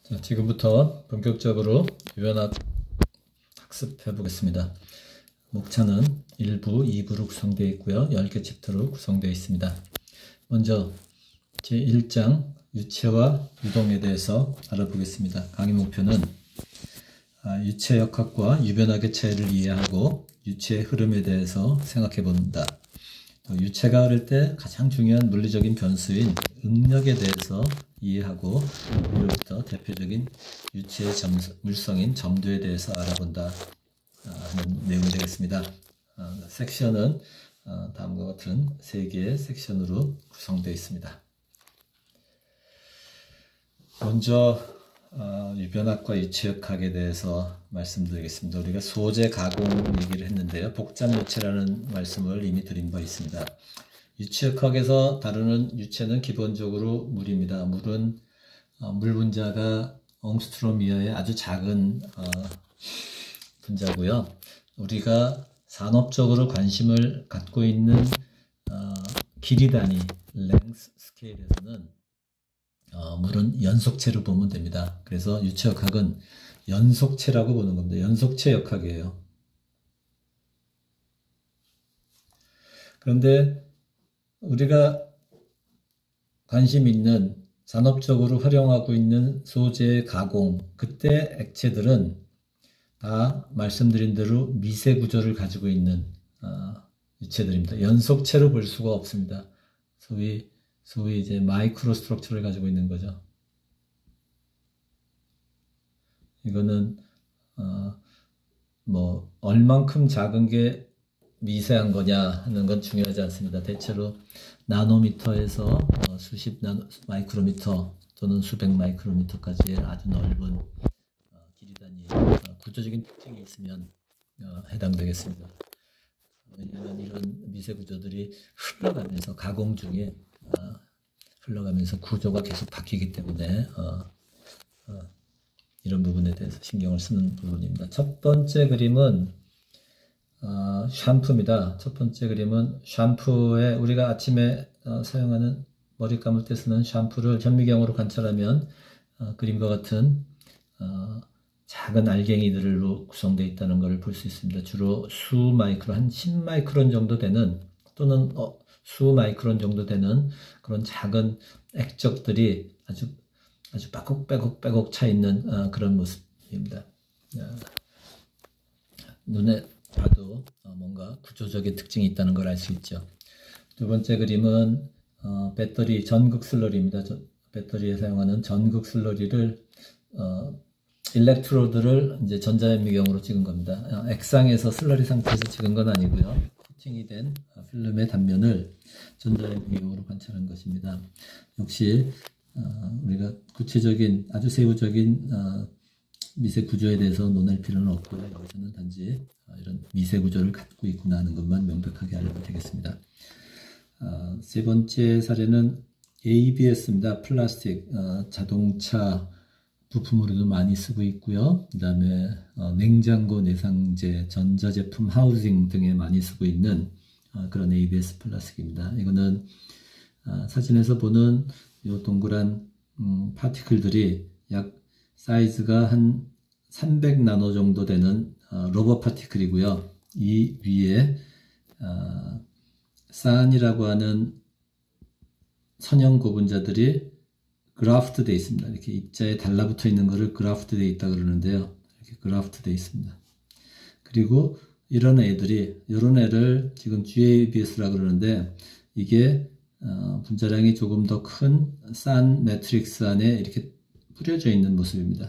자, 지금부터 본격적으로 유변학 학습해 보겠습니다. 목차는 1부, 2부로 구성되어 있고요. 10개 챕터로 구성되어 있습니다. 먼저 제1장 유체와 유동에 대해서 알아보겠습니다. 강의 목표는 유체역학과 유변학의 차이를 이해하고 유체의 흐름에 대해서 생각해 봅니다. 유체가 흐를 때 가장 중요한 물리적인 변수인 응력에 대해서 이해하고 이로부터 대표적인 유체의 물성인 점도에 대해서 알아본다 하는 내용이 되겠습니다. 섹션은 다음과 같은 3개의 섹션으로 구성되어 있습니다. 먼저 유변학과 유체역학에 대해서 말씀드리겠습니다. 우리가 소재 가공 얘기를 했는데요. 복잡 유체라는 말씀을 이미 드린 바 있습니다. 유체역학에서 다루는 유체는 기본적으로 물입니다. 물은 물 분자가 옹스트롬 이하의 아주 작은 분자고요. 우리가 산업적으로 관심을 갖고 있는 길이 단위 랭스 스케일에서는 물은 연속체로 보면 됩니다. 그래서 유체역학은 연속체라고 보는 겁니다. 연속체 역학이에요. 그런데 우리가 관심 있는 산업적으로 활용하고 있는 소재 가공, 그때 액체들은 다 말씀드린 대로 미세 구조를 가지고 있는 유체들입니다. 연속체로 볼 수가 없습니다. 소위 이제 마이크로 스트럭처를 가지고 있는 거죠. 이거는 뭐 얼만큼 작은 게 미세한 거냐 하는 건 중요하지 않습니다. 대체로 나노미터에서 수십 마이크로미터 또는 수백 마이크로미터까지의 아주 넓은 길이 단위 구조적인 특징이 있으면 해당되겠습니다. 왜냐하면 이런 미세 구조들이 흘러가면서 가공 중에 흘러가면서 구조가 계속 바뀌기 때문에 이런 부분에 대해서 신경을 쓰는 부분입니다. 첫 번째 그림은 샴푸입니다. 첫 번째 그림은 샴푸에 우리가 아침에 사용하는 머리 감을 때 쓰는 샴푸를 현미경으로 관찰하면 그림과 같은 작은 알갱이들로 구성되어 있다는 것을 볼 수 있습니다. 주로 수 마이크론, 한 10마이크론 정도 되는 또는 수 마이크론 정도 되는 그런 작은 액적들이 아주 빼곡 차 있는 그런 모습입니다. 눈에 봐도 뭔가 구조적인 특징이 있다는 걸 알 수 있죠. 두 번째 그림은 배터리 전극 슬러리입니다. 배터리에 사용하는 전극 슬러리를 일렉트로드를 이제 전자현미경으로 찍은 겁니다. 액상에서 슬러리 상태에서 찍은 건 아니고요. 코팅이 된 필름의 단면을 전자현미경으로 관찰한 것입니다. 역시 우리가 구체적인 아주 세부적인 미세 구조에 대해서 논할 필요는 없고요. 여기서는 단지 이런 미세 구조를 갖고 있구나 하는 것만 명백하게 알면 되겠습니다. 세 번째 사례는 ABS입니다. 플라스틱, 자동차 부품으로도 많이 쓰고 있고요. 그 다음에 냉장고 내상재, 전자제품 하우징 등에 많이 쓰고 있는 그런 ABS 플라스틱입니다. 이거는 사진에서 보는 이 동그란 파티클들이 약 사이즈가 한 300 나노 정도 되는 러버 파티클이고요. 이 위에 산이라고 하는 선형 고분자들이 그라프트 되어 있습니다. 이렇게 입자에 달라붙어 있는 것을 그라프트 되어 있다 그러는데요. 이렇게 그라프트 되어 있습니다. 그리고 이런 애들이, 이런 애를 지금 GABS라고 그러는데, 이게 분자량이 조금 더 큰 산 매트릭스 안에 이렇게 뿌려져 있는 모습입니다.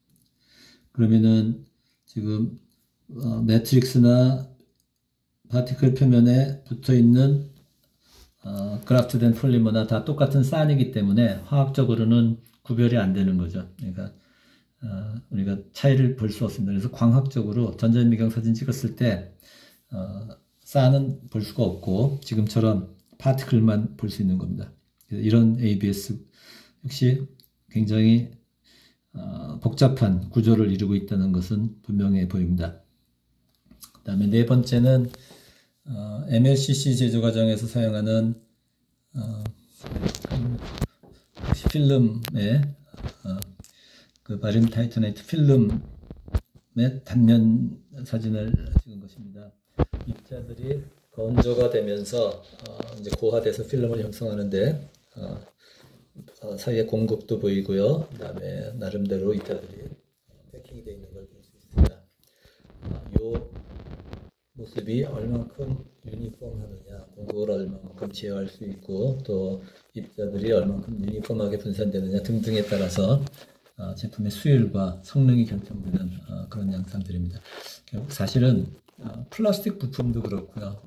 그러면은 지금 매트릭스나 파티클 표면에 붙어 있는 그라프트된 폴리머나 다 똑같은 산이기 때문에 화학적으로는 구별이 안 되는 거죠. 그러니까 우리가 차이를 볼 수 없습니다. 그래서 광학적으로 전자현미경 사진 찍었을 때 산은 볼 수가 없고 지금처럼 파티클만 볼 수 있는 겁니다. 이런 ABS 역시 굉장히 복잡한 구조를 이루고 있다는 것은 분명해 보입니다. 그 다음에 네 번째는 MLCC 제조 과정에서 사용하는 필름의 그 바륨 타이터네이트 필름의 단면 사진을 찍은 것입니다. 입자들이 건조가 되면서 이제 고화돼서 필름을 형성하는데 사이에 공급도 보이고요. 그다음에 나름대로 입자들이 패킹이 되어 있는 걸 볼 수 있습니다. 이 모습이 얼만큼 유니폼하느냐, 공급을 얼만큼 제어할 수 있고 또 입자들이 얼만큼 유니폼하게 분산되느냐 등등에 따라서 제품의 수율과 성능이 결정되는 그런 양상들입니다. 사실은 플라스틱 부품도 그렇고요.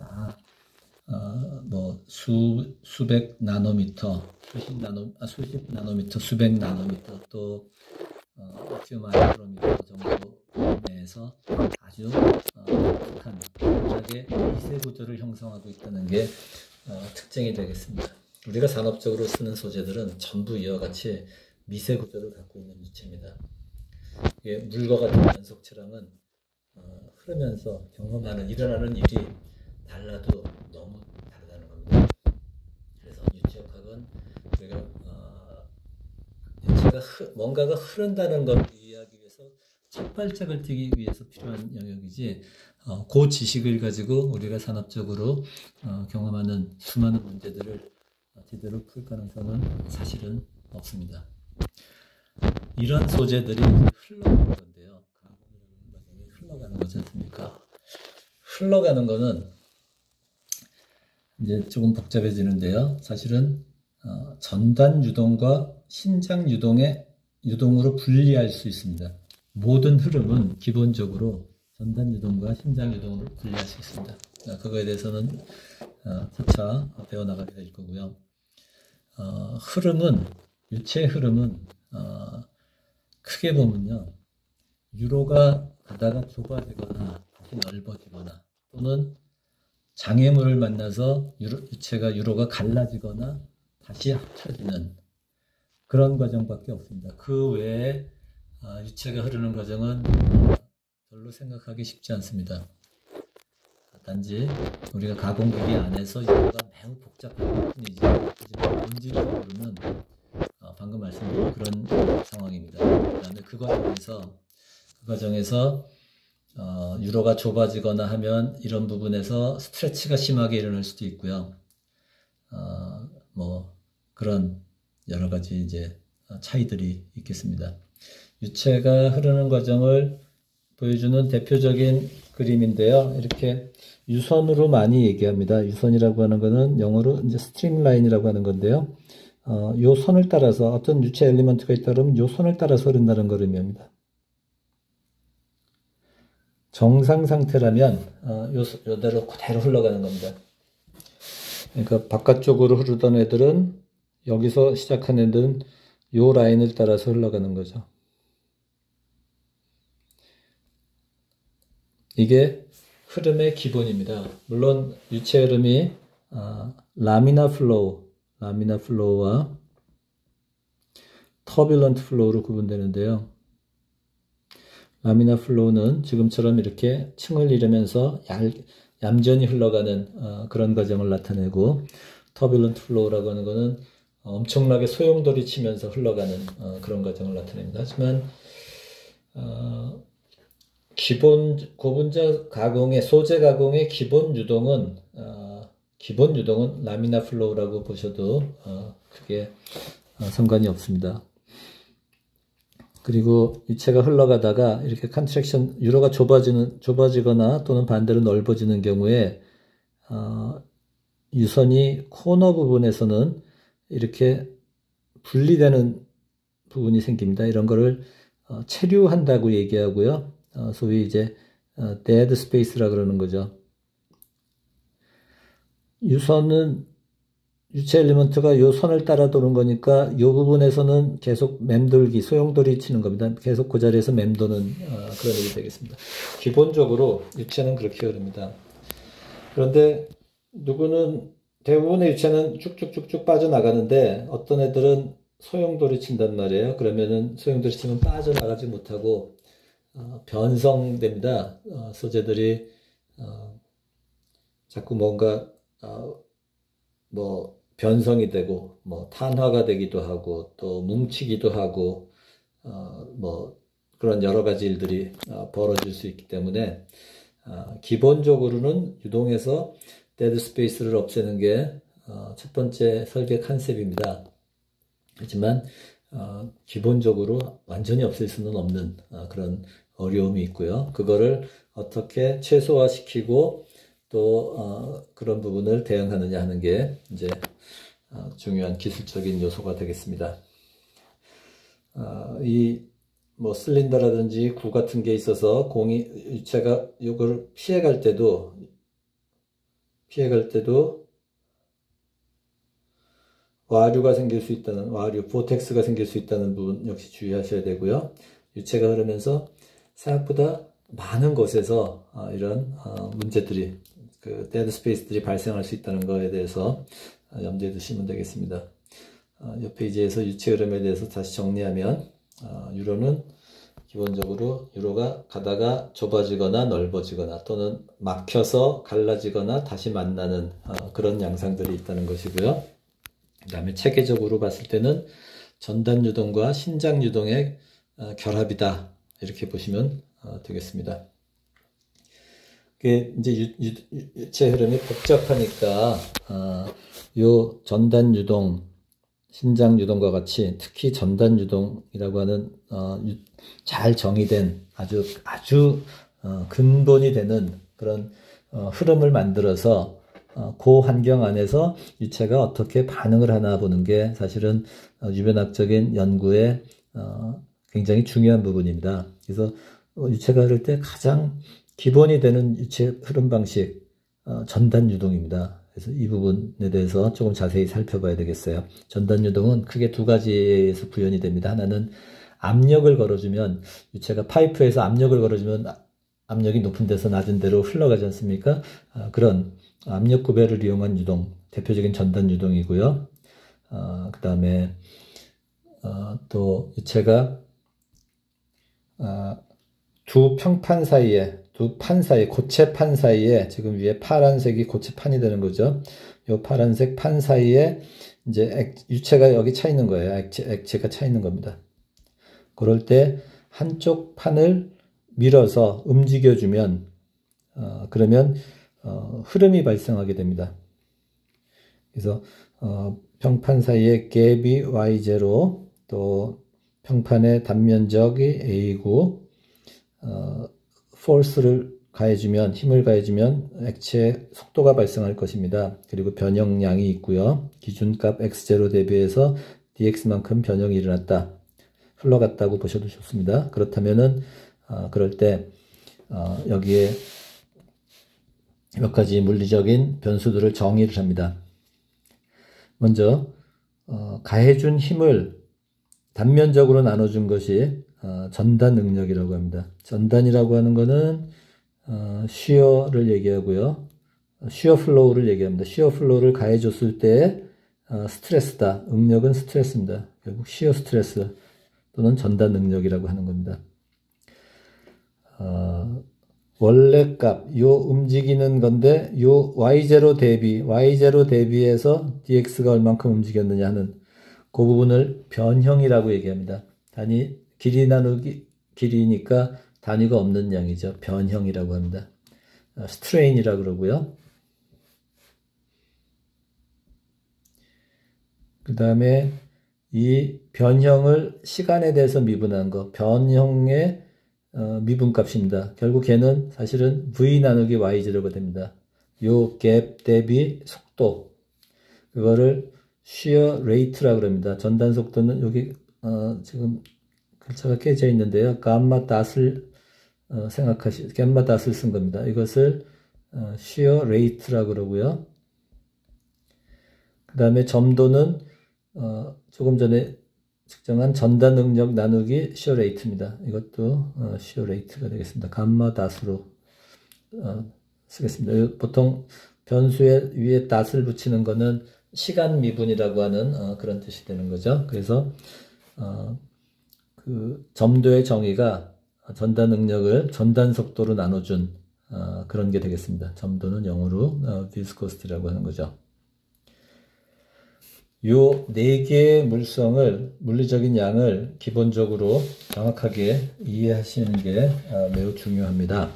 수백 나노미터, 수십 나노미터, 수백 나노미터, 또 few 마이크로미터 정도 내에서 아주 독특한 각각의 미세 구조를 형성하고 있다는 게 특징이 되겠습니다. 우리가 산업적으로 쓰는 소재들은 전부 이와 같이 미세 구조를 갖고 있는 유체입니다. 물과 같은 연속체랑은 흐르면서 경험하는 일어나는 일이 달라도 너무 다르다는 겁니다. 그래서 유체역학은 우리가 유체가 뭔가가 흐른다는 걸 이해하기 위해서 첫 발짝을 띄기 위해서 필요한 영역이지 그 지식을 가지고 우리가 산업적으로 경험하는 수많은 문제들을 제대로 풀 가능성은 사실은 없습니다. 이런 소재들이 흘러가는 건데요. 가공이라는 과정이 흘러가는 거지 않습니까? 흘러가는 거는 이제 조금 복잡해지는데요. 사실은 전단 유동과 신장 유동으로 분리할 수 있습니다. 모든 흐름은 기본적으로 전단 유동과 신장 유동으로 분리할 수 있습니다. 그거에 대해서는 차차 배워나가게 될 거고요. 유체의 흐름은 크게 보면요. 유로가 가다가 좁아지거나 다시 넓어지거나 또는 장애물을 만나서 유체가 갈라지거나 다시 합쳐지는 그런 과정밖에 없습니다. 그 외에 유체가 흐르는 과정은 별로 생각하기 쉽지 않습니다. 단지 우리가 가공기기 안에서 유로가 매우 복잡한 뿐이지 본질적으로는 방금 말씀드린 그런 상황입니다. 그다음에 그 과정에서 유로가 좁아지거나 하면 이런 부분에서 스트레치가 심하게 일어날 수도 있고요. 그런 여러 가지 이제 차이들이 있겠습니다. 유체가 흐르는 과정을 보여주는 대표적인 그림인데요. 이렇게 유선으로 많이 얘기합니다. 유선이라고 하는 것은 영어로 이제 스트림라인이라고 하는 건데요. 요 선을 따라서 어떤 유체 엘리먼트가 있다 그러면 요 선을 따라서 흐른다는 걸 의미합니다. 정상 상태라면 요대로 그대로 흘러가는 겁니다. 그러니까 바깥쪽으로 흐르던 애들은 여기서 시작한 애들은 요 라인을 따라서 흘러가는 거죠. 이게 흐름의 기본입니다. 물론 유체 흐름이 라미나 플로우와 터뷸런트 플로우로 구분되는데요. 라미나 플로우는 지금처럼 이렇게 층을 이루면서 얌전히 흘러가는 그런 과정을 나타내고 터뷸런트 플로우라고 하는 것은 엄청나게 소용돌이 치면서 흘러가는 그런 과정을 나타냅니다. 하지만 고분자 가공의 소재 가공의 기본 유동은 라미나 플로우라고 보셔도 크게 상관이 없습니다. 그리고 유체가 흘러가다가 이렇게 컨트랙션 유로가 좁아지거나 또는 반대로 넓어지는 경우에 유선이 코너 부분에서는 이렇게 분리되는 부분이 생깁니다. 이런 거를 체류한다고 얘기하고요. 소위 이제 dead space라 그러는 거죠. 유선은 유체 엘리먼트가 요 선을 따라 도는 거니까 요 부분에서는 계속 소용돌이 치는 겁니다. 계속 그 자리에서 맴도는 그런 일이 되겠습니다. 기본적으로 유체는 그렇게 흐릅니다. 그런데 대부분의 유체는 쭉쭉쭉쭉 빠져나가는데 어떤 애들은 소용돌이 친단 말이에요. 그러면은 소용돌이 치면 빠져나가지 못하고 변성됩니다. 소재들이 자꾸 뭔가 변성이 되고 탄화가 되기도 하고 또 뭉치기도 하고 뭐 그런 여러 가지 일들이 벌어질 수 있기 때문에 기본적으로는 유동에서 데드 스페이스를 없애는 게 첫 번째 설계 컨셉입니다. 하지만 기본적으로 완전히 없앨 수는 없는 그런 어려움이 있고요. 그거를 어떻게 최소화시키고 또 그런 부분을 대응하느냐 하는 게 이제 중요한 기술적인 요소가 되겠습니다. 이 뭐 실린더라든지 구 같은 게 있어서 유체가 이걸 피해갈 때도 와류가 생길 수 있다는, 보텍스가 생길 수 있다는 부분 역시 주의하셔야 되고요. 유체가 흐르면서 생각보다 많은 곳에서 이런 문제들이, 데드 스페이스들이 발생할 수 있다는 거에 대해서 염두에 두시면 되겠습니다. 옆 페이지에서 유체 흐름에 대해서 다시 정리하면, 유로는 기본적으로 유로가 가다가 좁아지거나 넓어지거나 또는 막혀서 갈라지거나 다시 만나는 그런 양상들이 있다는 것이고요. 그 다음에 체계적으로 봤을 때는 전단 유동과 신장 유동의 결합이다, 이렇게 보시면 되겠습니다. 이제 유체 흐름이 복잡하니까 요 전단 유동, 신장 유동과 같이 특히 전단 유동이라고 하는 잘 정의된 아주 근본이 되는 그런 흐름을 만들어서 그 환경 안에서 유체가 어떻게 반응을 하나 보는 게 사실은 유변학적인 연구의 굉장히 중요한 부분입니다. 그래서 유체가 흐를 때 가장 기본이 되는 유체 흐름 방식, 전단 유동입니다. 그래서 이 부분에 대해서 조금 자세히 살펴봐야 되겠어요. 전단 유동은 크게 두 가지에서 구현이 됩니다. 하나는 압력을 걸어주면, 유체가 파이프에서 압력을 걸어주면 압력이 높은 데서 낮은 데로 흘러가지 않습니까? 그런 압력 구배를 이용한 유동, 대표적인 전단 유동이고요. 그 다음에 또 유체가 두 평판 사이에, 고체판 사이에, 지금 위에 파란색이 고체판이 되는 거죠. 요 파란색 판 사이에 이제 유체가 여기 차 있는 거예요. 액체가 차 있는 겁니다. 그럴 때 한쪽 판을 밀어서 움직여주면, 그러면 흐름이 발생하게 됩니다. 그래서 평판 사이에 갭이 y0, 또 평판의 단면적이 a고, 포스를 가해주면, 힘을 가해주면 액체 속도가 발생할 것입니다. 그리고 변형량이 있고요. 기준값 x0 대비해서 dx만큼 변형이 일어났다, 흘러갔다고 보셔도 좋습니다. 그렇다면은 그럴 때 여기에 몇 가지 물리적인 변수들을 정의를 합니다. 먼저 가해준 힘을 단면적으로 나눠준 것이 전단 능력이라고 합니다. 전단이라고 하는 것은 쉬어를 얘기하고요. 쉬어 플로우를 얘기합니다. 쉬어 플로우를 가해줬을 때 스트레스다. 응력은 스트레스입니다. 결국 쉬어 스트레스 또는 전단 능력이라고 하는 겁니다. 원래 값, 요 움직이는 건데, 요 y0 대비해서 dx가 얼만큼 움직였느냐 하는 그 부분을 변형이라고 얘기합니다. 길이 나누기, 길이니까 단위가 없는 양이죠. 변형이라고 합니다. 스트레인이라고 그러고요. 그 다음에 이 변형을 시간에 대해서 미분한 거, 변형의 미분값입니다. 결국 걔는 사실은 v 나누기 y0가 됩니다. 요 갭 대비 속도, 그거를 shear rate라고 합니다. 전단 속도는 여기 지금 글자가 깨져 있는데요. 감마 닷을 감마 닷을 쓴 겁니다. 이것을 shear rate라고 그러고요. 그 다음에 점도는 조금 전에 측정한 전단 능력 나누기 shear rate입니다. 이것도 shear rate가 되겠습니다. 감마 닷으로 쓰겠습니다. 보통 변수에 위에 닷을 붙이는 거는 시간 미분이라고 하는 그런 뜻이 되는 거죠. 그래서 그 점도의 정의가 전단 능력을 전단 속도로 나눠준 그런 게 되겠습니다. 점도는 영어로 viscosity라고 하는 거죠. 요 네 개의 물리적인 양을 기본적으로 정확하게 이해하시는 게 매우 중요합니다.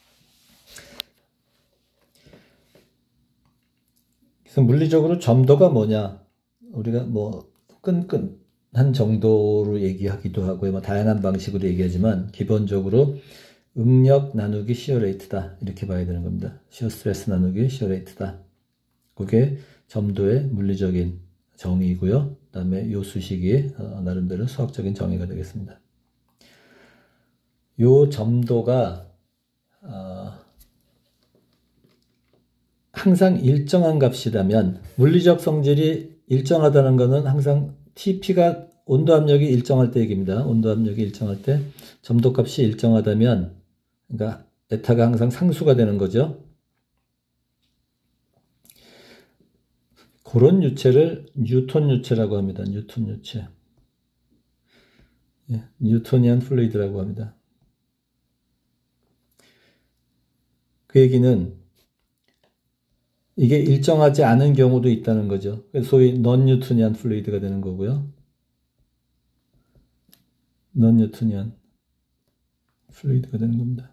그래서 물리적으로 점도가 뭐냐? 우리가 뭐 끈끈한 정도로 얘기하기도 하고요. 뭐 다양한 방식으로 얘기하지만 기본적으로 응력 나누기 시어 레이트다. 이렇게 봐야 되는 겁니다. 시어 스트레스 나누기 시어 레이트다. 그게 점도의 물리적인 정의이고요. 그 다음에 요 수식이 나름대로 수학적인 정의가 되겠습니다. 요 점도가 항상 일정한 값이라면, 물리적 성질이 일정하다는 것은 항상 TP가 온도 압력이 일정할 때 얘기입니다. 온도 압력이 일정할 때 점도 값이 일정하다면, 그러니까 에타가 항상 상수가 되는 거죠. 그런 유체를 뉴턴 유체라고 합니다. 뉴턴 유체. 예, 뉴토니안 플루이드라고 합니다. 그 얘기는 이게 일정하지 않은 경우도 있다는 거죠. 소위 non 뉴토니안 플루이드가 되는 거고요. non 뉴토니안 플루이드가 되는 겁니다.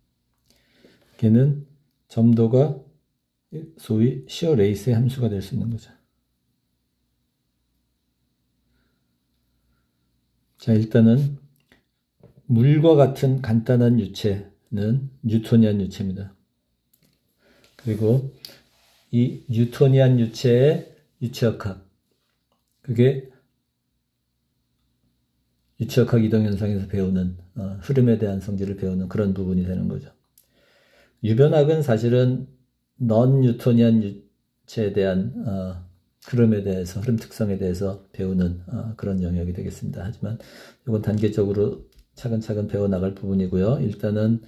걔는 점도가 소위 시어 레이스의 함수가 될 수 있는 거죠. 자, 일단은 물과 같은 간단한 유체는 뉴토니안 유체입니다. 그리고 이 뉴토니안 유체의 유체역학, 그게 유체역학 이동현상에서 배우는 흐름에 대한 성질을 배우는 그런 부분이 되는 거죠. 유변학은 사실은 non 뉴토니안 유체에 대한 흐름에 대해서, 흐름 특성에 대해서 배우는 그런 영역이 되겠습니다. 하지만 이건 단계적으로 차근차근 배워나갈 부분이고요. 일단은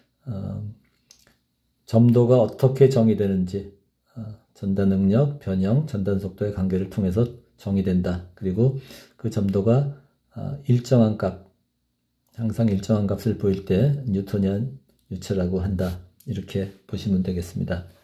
점도가 어떻게 정의되는지, 전단 능력, 변형, 전단 속도의 관계를 통해서 정의된다. 그리고 그 점도가 일정한 값, 항상 일정한 값을 보일 때 뉴토니안 유체라고 한다. 이렇게 보시면 되겠습니다.